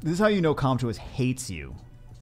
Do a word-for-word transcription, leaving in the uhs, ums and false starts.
This is how you know Com two us hates you.